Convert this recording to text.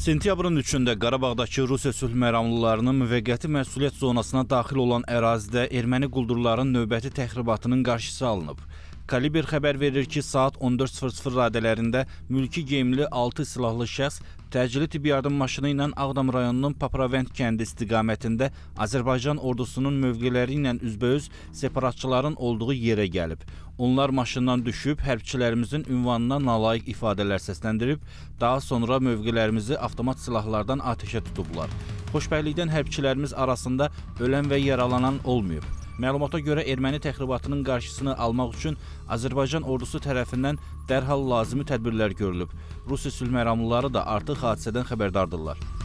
Sentyabrın 3-də Qarabağdakı Rusiya sülh məramlılarının müvəqqəti məsuliyyət zonasına daxil olan ərazidə erməni quldurların növbəti təxribatının qarşısı alınıb. Kalibr xəbər verir ki, saat 14:00 radələrində mülki geyimli 6 silahlı şəxs təcili tibbi yardım maşını ilə Ağdam rayonunun Papravənd kəndi istiqamətində Azərbaycan ordusunun mövqeləri ilə üzbəüz separatçıların olduğu yerə gəlib. Onlar maşından düşüb, hərbçilərimizin ünvanına nalayiq ifadələr səsləndirib, daha sonra mövqelərimizi avtomat silahlardan atəşə tutublar. Xoşbəxtlikdən hərbçilərimiz arasında ölən və yaralanan olmayıb. Məlumata görə erməni təxribatının qarşısını almaq üçün Azərbaycan ordusu tərəfindən dərhal lazımi tədbirlər görülüb. Rusiya sülh məramlıları da artıq hadisədən xəbərdardırlar.